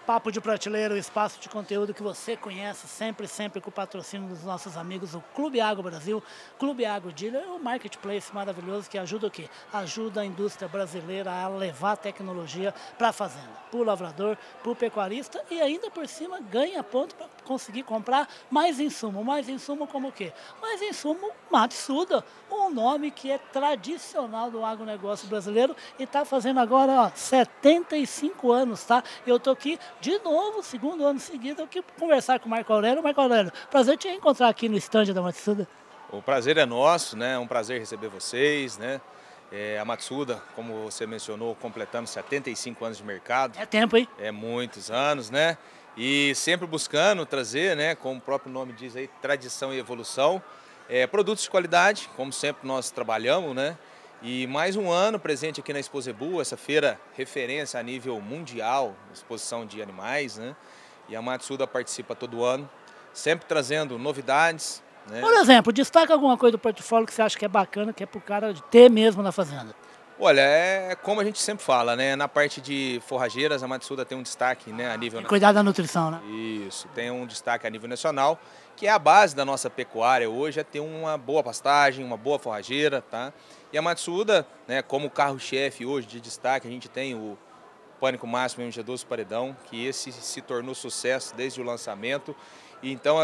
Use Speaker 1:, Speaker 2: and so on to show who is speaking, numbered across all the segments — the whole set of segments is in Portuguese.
Speaker 1: Papo de Prateleira, o espaço de conteúdo que você conhece sempre, sempre com o patrocínio dos nossos amigos, o Clube Agro Brasil, Clube Agro Dealer, o marketplace maravilhoso que ajuda o quê? Ajuda a indústria brasileira a levar tecnologia para a fazenda, para o lavrador, para o pecuarista e ainda por cima ganha ponto para conseguir comprar mais insumo como o quê? Mais insumo Matsuda, um nome que é tradicional do agronegócio brasileiro e está fazendo agora, ó, 75 anos, tá? Eu tô aqui de novo, segundo ano seguido, aqui conversar com o Marco Aurélio. Marco Aurélio, prazer te encontrar aqui no estande da Matsuda.
Speaker 2: O prazer é nosso, né? É um prazer receber vocês, né? A Matsuda, como você mencionou, completando 75 anos de mercado.
Speaker 1: É tempo, hein?
Speaker 2: É muitos anos, né? E sempre buscando trazer, né? Como o próprio nome diz aí, tradição e evolução. Produtos de qualidade, como sempre nós trabalhamos, né? E mais um ano presente aqui na Exposebu, essa feira referência a nível mundial, exposição de animais, né? E a Matsuda participa todo ano, sempre trazendo novidades, né?
Speaker 1: Por exemplo, destaca alguma coisa do portfólio que você acha que é bacana, que é pro cara ter mesmo na fazenda.
Speaker 2: Olha, é como a gente sempre fala, né? Na parte de forrageiras, a Matsuda tem um destaque, né, a nível
Speaker 1: Tem que cuidar da nutrição, né?
Speaker 2: Isso, tem um destaque a nível nacional, que é a base da nossa pecuária hoje, é ter uma boa pastagem, uma boa forrageira, tá? E a Matsuda, né, como carro-chefe hoje de destaque, a gente tem o Pânico Máximo MG12 Paredão, que esse se tornou sucesso desde o lançamento. Então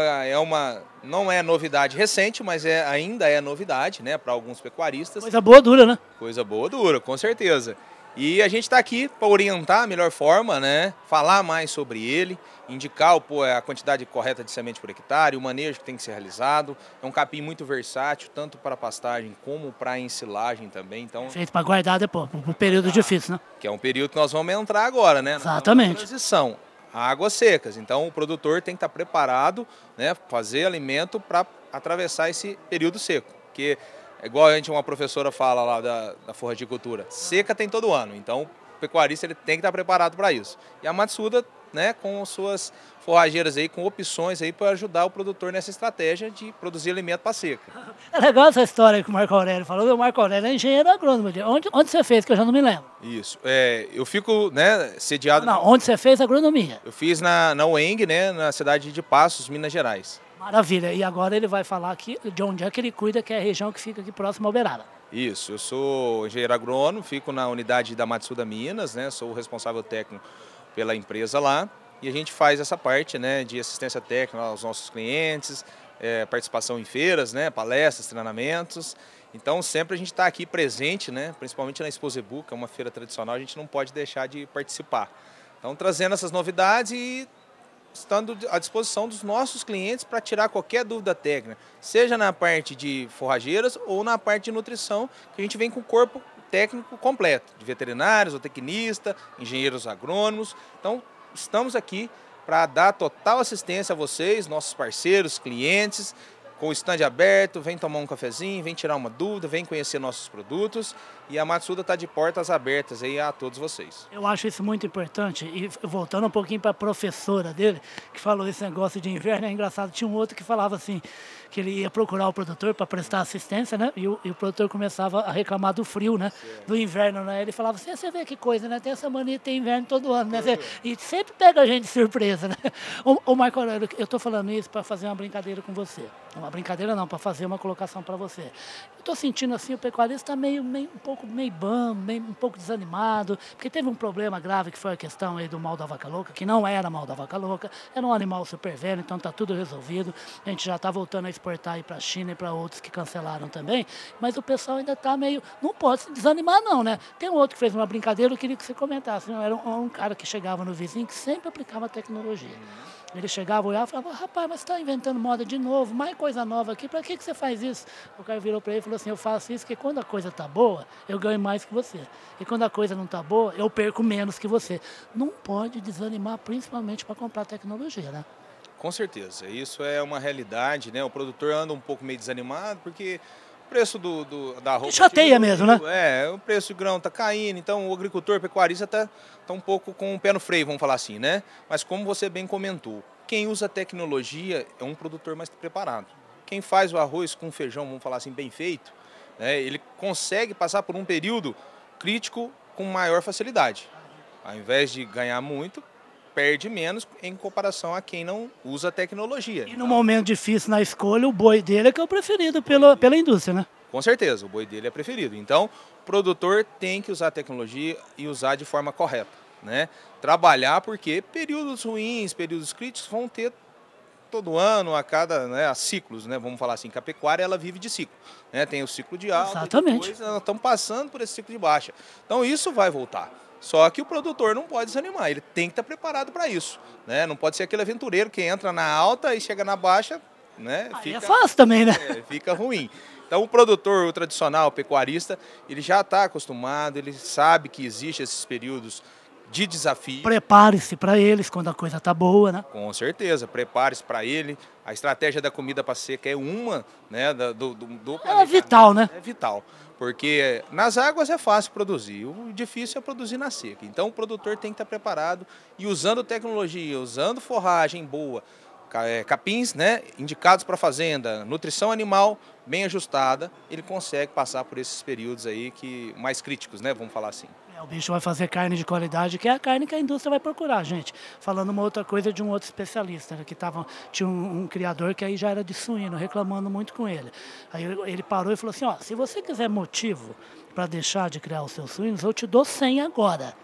Speaker 2: não é novidade recente, mas ainda é novidade, né, para alguns pecuaristas.
Speaker 1: Coisa boa dura, né?
Speaker 2: Coisa boa dura, com certeza. E a gente está aqui para orientar a melhor forma, né, falar mais sobre ele, indicar a quantidade correta de semente por hectare, o manejo que tem que ser realizado. É um capim muito versátil, tanto para pastagem como para ensilagem também. Então,
Speaker 1: Feito para guardar depois, para um período difícil, né?
Speaker 2: que é um período que nós vamos entrar agora, né?
Speaker 1: Exatamente.
Speaker 2: Na transição. Águas secas. Então o produtor tem que estar preparado, né, fazer alimento para atravessar esse período seco. Porque é igual uma professora fala lá da forragicultura, seca tem todo ano. Então o pecuarista ele tem que estar preparado para isso. E a Matsuda, né, com suas forrageiras aí, com opções aí para ajudar o produtor nessa estratégia de produzir alimento para seca.
Speaker 1: É legal essa história que o Marco Aurélio falou. O Marco Aurélio é engenheiro agrônomo. Onde você fez, que eu já não me lembro?
Speaker 2: Isso. Eu fico, né, sediado...
Speaker 1: Não, onde você fez agronomia?
Speaker 2: Eu fiz na UENG, né, na cidade de Passos, Minas Gerais.
Speaker 1: Maravilha. E agora ele vai falar aqui de onde é que ele cuida, que é a região que fica aqui próximo ao Uberaba.
Speaker 2: Isso. Eu sou engenheiro agrônomo, fico na unidade da Matsuda Minas, né, sou o responsável técnico pela empresa lá. E a gente faz essa parte, né, de assistência técnica aos nossos clientes, participação em feiras, né, palestras, treinamentos. Então sempre a gente está aqui presente, né, principalmente na Exposebu, que é uma feira tradicional, a gente não pode deixar de participar. Então trazendo essas novidades e estando à disposição dos nossos clientes para tirar qualquer dúvida técnica, seja na parte de forrageiras ou na parte de nutrição, que a gente vem com o corpo técnico completo, de veterinários, zootecnista, engenheiros agrônomos. Então estamos aqui para dar total assistência a vocês, nossos parceiros, clientes, com o stand aberto, vem tomar um cafezinho, vem tirar uma dúvida, vem conhecer nossos produtos. E a Matsuda está de portas abertas aí a todos vocês.
Speaker 1: Eu acho isso muito importante. E voltando um pouquinho para a professora dele, que falou esse negócio de inverno, é engraçado. Tinha um outro que falava assim, que ele ia procurar o produtor para prestar assistência, né? E o produtor começava a reclamar do frio, né? Do inverno, né? Ele falava assim, você vê que coisa, né? Tem essa mania de ter inverno todo ano, né? E sempre pega a gente de surpresa, né? Ô Marco Aurélio, eu estou falando isso para fazer uma brincadeira com você. Uma brincadeira não, para fazer uma colocação para você. Eu estou sentindo assim, o pecuarista está um pouco bambo, um pouco desanimado, porque teve um problema grave que foi a questão aí do mal da vaca louca, que não era mal da vaca louca, era um animal super velho, então está tudo resolvido. A gente já está voltando a exportar aí para a China e para outros que cancelaram também, mas o pessoal ainda está meio, não pode se desanimar não, né? Tem um outro que fez uma brincadeira, eu queria que você comentasse, não? Era um cara que chegava no vizinho que sempre aplicava tecnologia. Ele chegava, olhava e falava, rapaz, mas você está inventando moda de novo, mais coisa nova aqui, para que você faz isso? O cara virou para ele e falou assim, eu faço isso porque quando a coisa está boa, eu ganho mais que você. E quando a coisa não está boa, eu perco menos que você. Não pode desanimar, principalmente para comprar tecnologia, né?
Speaker 2: Com certeza, isso é uma realidade, né? O produtor anda um pouco meio desanimado porque o preço da roupa...
Speaker 1: Que chateia mesmo, né?
Speaker 2: O preço do grão está caindo, então o agricultor, o pecuarista está um pouco com o pé no freio, vamos falar assim, né? Mas como você bem comentou, quem usa tecnologia é um produtor mais preparado. Quem faz o arroz com feijão, vamos falar assim, bem feito, né? Ele consegue passar por um período crítico com maior facilidade. Ao invés de ganhar muito, perde menos em comparação a quem não usa a tecnologia.
Speaker 1: E no momento difícil na escolha, o boi dele é que é o preferido pela indústria, né?
Speaker 2: Com certeza, o boi dele é preferido. Então, o produtor tem que usar a tecnologia e usar de forma correta, né? Trabalhar porque períodos ruins, períodos críticos vão ter todo ano, a cada, né, a ciclos, né? Vamos falar assim, que a pecuária ela vive de ciclo, né? Tem o ciclo de alta.
Speaker 1: Exatamente.
Speaker 2: E depois nós estamos passando por esse ciclo de baixa. Então isso vai voltar. Só que o produtor não pode desanimar, ele tem que estar preparado para isso, né? Não pode ser aquele aventureiro que entra na alta e chega na baixa, né?
Speaker 1: Aí é fácil também, né?
Speaker 2: Fica ruim. Então o produtor, o tradicional, o pecuarista, ele já está acostumado, ele sabe que existem esses períodos de desafio.
Speaker 1: Prepare-se para eles quando a coisa tá boa, né?
Speaker 2: Com certeza, prepare-se para ele. A estratégia da comida para seca é uma, né, do
Speaker 1: É vital, né?
Speaker 2: É vital, porque nas águas é fácil produzir, o difícil é produzir na seca. Então o produtor tem que estar preparado e usando tecnologia, usando forragem boa, capins, né, indicados para fazenda, nutrição animal bem ajustada, ele consegue passar por esses períodos aí mais críticos, né, vamos falar assim.
Speaker 1: O bicho vai fazer carne de qualidade, que é a carne que a indústria vai procurar, gente. Falando uma outra coisa de um outro especialista, né, tinha um criador que aí já era de suíno, reclamando muito com ele. Aí ele parou e falou assim, ó, se você quiser motivo para deixar de criar os seus suínos, eu te dou 100 agora.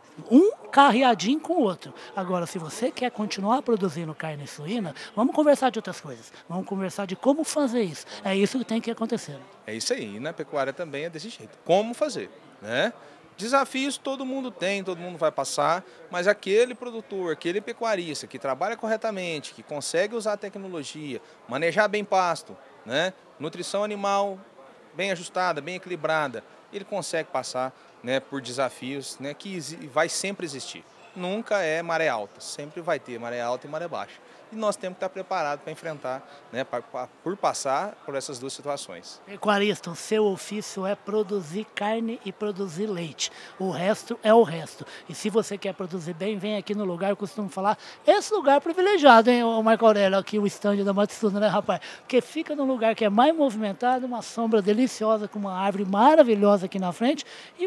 Speaker 1: Um carreadinho com o outro. Agora, se você quer continuar produzindo carne suína, vamos conversar de outras coisas. Vamos conversar de como fazer isso. É isso que tem que acontecer.
Speaker 2: É isso aí. E na pecuária também é desse jeito. Como fazer, né? Desafios todo mundo tem, todo mundo vai passar, mas aquele produtor, aquele pecuarista que trabalha corretamente, que consegue usar a tecnologia, manejar bem pasto, né? Nutrição animal bem ajustada, bem equilibrada, ele consegue passar, né, por desafios, né, que vai sempre existir. Nunca é maré alta, sempre vai ter maré alta e maré baixa. E nós temos que estar preparados para enfrentar, né, por passar por essas duas situações.
Speaker 1: Pecuarista, o seu ofício é produzir carne e produzir leite. O resto é o resto. E se você quer produzir bem, vem aqui no lugar, eu costumo falar, esse lugar é privilegiado, hein, o Marco Aurélio, aqui o estande da Matsuda, né, rapaz? Porque fica num lugar que é mais movimentado, uma sombra deliciosa, com uma árvore maravilhosa aqui na frente,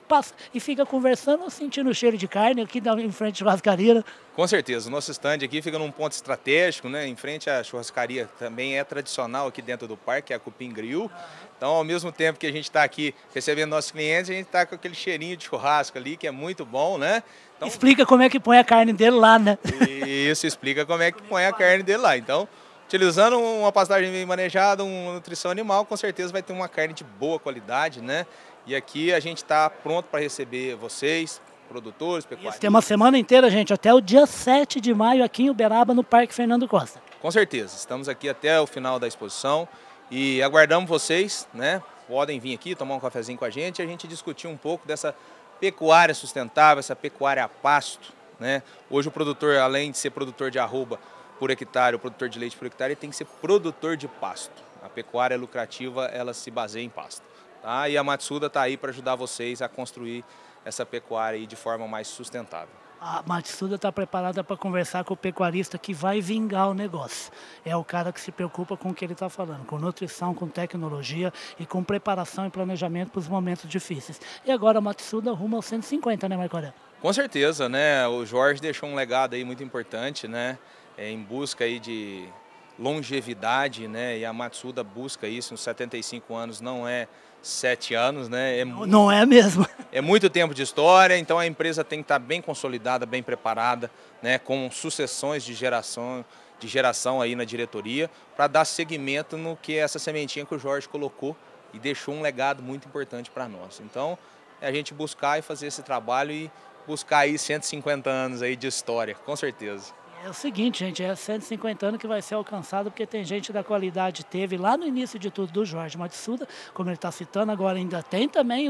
Speaker 1: e fica conversando, sentindo o cheiro de carne aqui em frente à churrascaria.
Speaker 2: Com certeza, o nosso estande aqui fica num ponto estratégico, né, em frente à churrascaria, também é tradicional aqui dentro do parque, é a Cupim Grill. Então, ao mesmo tempo que a gente está aqui recebendo nossos clientes, a gente está com aquele cheirinho de churrasco ali, que é muito bom, né? Então,
Speaker 1: explica como é que põe a carne dele lá, né?
Speaker 2: Isso, explica como é que põe a carne dele lá. Então, utilizando uma pastagem bem manejada, uma nutrição animal, com certeza vai ter uma carne de boa qualidade, né? E aqui a gente está pronto para receber vocês, produtores, pecuaristas.
Speaker 1: Tem uma semana inteira, gente, até o dia 7 de maio aqui em Uberaba, no Parque Fernando Costa.
Speaker 2: Com certeza, estamos aqui até o final da exposição e aguardamos vocês, né? Podem vir aqui tomar um cafezinho com a gente discutir um pouco dessa pecuária sustentável, essa pecuária a pasto, né? Hoje o produtor, além de ser produtor de arroba por hectare, o produtor de leite por hectare, ele tem que ser produtor de pasto. A pecuária lucrativa, ela se baseia em pasto, tá? E a Matsuda está aí para ajudar vocês a construir essa pecuária aí de forma mais sustentável.
Speaker 1: A Matsuda está preparada para conversar com o pecuarista que vai vingar o negócio. É o cara que se preocupa com o que ele está falando, com nutrição, com tecnologia e com preparação e planejamento para os momentos difíceis. E agora a Matsuda rumo aos 150, né, Marco Aurélio?
Speaker 2: Com certeza, né? O Jorge deixou um legado aí muito importante, né? Em busca aí de longevidade, né? E a Matsuda busca isso, uns 75 anos não é 7 anos, né?
Speaker 1: Não é mesmo.
Speaker 2: É muito tempo de história, então a empresa tem que estar bem consolidada, bem preparada, né? Com sucessões de geração aí na diretoria, para dar seguimento no que é essa sementinha que o Jorge colocou e deixou um legado muito importante para nós. Então, é a gente buscar e fazer esse trabalho e buscar aí 150 anos aí de história, com certeza.
Speaker 1: É o seguinte, gente, é 150 anos que vai ser alcançado, porque tem gente da qualidade, teve lá no início de tudo do Jorge Matsuda, como ele está citando, agora ainda tem também,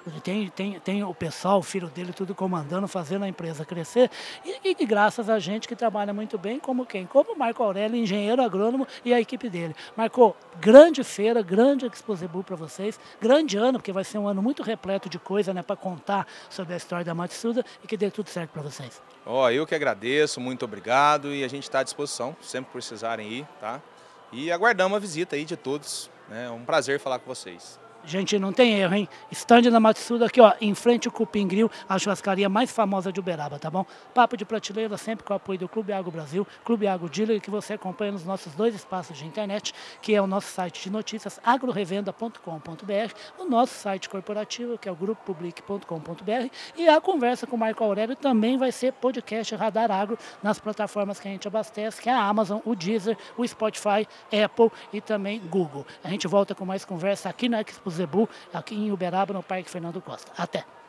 Speaker 1: tem o pessoal, o filho dele, tudo comandando, fazendo a empresa crescer, e graças a gente que trabalha muito bem, como quem? Como o Marco Aurélio, engenheiro agrônomo e a equipe dele. Marco, grande feira, grande Exposebu para vocês, grande ano, porque vai ser um ano muito repleto de coisa, né, para contar sobre a história da Matsuda e que dê tudo certo para vocês.
Speaker 2: Eu que agradeço, muito obrigado e a gente está à disposição, sempre que precisarem ir, tá? E aguardamos a visita aí de todos, né? É um prazer falar com vocês.
Speaker 1: Gente, não tem erro, hein? Stand da Matsuda aqui, ó, em frente ao Cupim Grill, a churrascaria mais famosa de Uberaba, tá bom? Papo de prateleira, sempre com o apoio do Clube Agro Brasil, Clube Agro Dealer, que você acompanha nos nossos 2 espaços de internet, que é o nosso site de notícias, agrorevenda.com.br, o nosso site corporativo, que é o grupopublic.com.br, e a conversa com o Marco Aurélio também vai ser podcast Radar Agro nas plataformas que a gente abastece, que é a Amazon, o Deezer, o Spotify, Apple e também Google. A gente volta com mais conversa aqui na Expo Zebu, aqui em Uberaba, no Parque Fernando Costa. Até!